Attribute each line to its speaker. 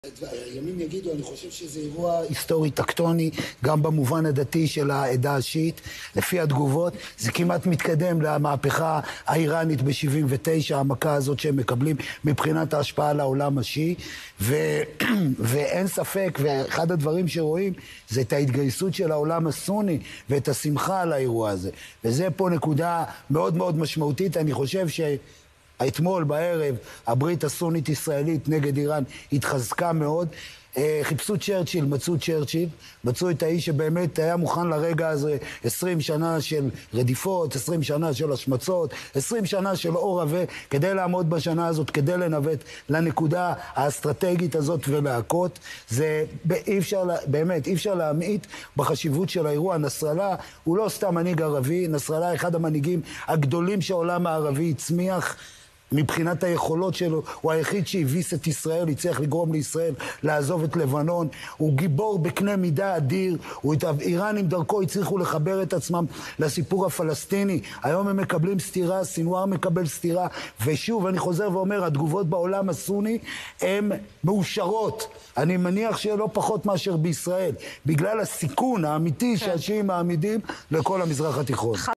Speaker 1: הימים יגידו, אני חושב שזה אירוע היסטורי טקטוני, גם במובן הדתי של העדה השיעית. לפי התגובות, זה כמעט מתקדם למהפכה האיראנית ב-79, המכה הזאת שהם מקבלים מבחינת ההשפעה על העולם השיעי. ואין ספק, ואחד הדברים שרואים, זה את ההתגייסות של העולם הסוני, ואת השמחה על האירוע הזה. וזה פה נקודה מאוד מאוד משמעותית. אני חושב אתמול בערב הברית הסונית-ישראלית נגד איראן התחזקה מאוד. חיפשו צ'רצ'יל, מצאו את האיש שבאמת היה מוכן לרגע הזה. 20 שנה של רדיפות, 20 שנה של השמצות, 20 שנה של אור עבה, כדי לעמוד בשנה הזאת, כדי לנווט לנקודה האסטרטגית הזאת ולהכות. זה באמת אי אפשר להמעיט בחשיבות של האירוע. נסראללה הוא לא סתם מנהיג ערבי, נסראללה אחד המנהיגים הגדולים שהעולם הערבי הצמיח מבחינת היכולות שלו. הוא היחיד שהביס את ישראל, הצליח לגרום לישראל לעזוב את לבנון. הוא גיבור בקנה מידה אדיר. את האיראנים דרכו הצליחו לחבר את עצמם לסיפור הפלסטיני. היום הם מקבלים סתירה, סינואר מקבל סתירה. ושוב, אני חוזר ואומר, התגובות בעולם הסוני הן מאושרות. אני מניח שלא פחות מאשר בישראל, בגלל הסיכון האמיתי שהשיעים מעמידים לכל המזרח התיכון.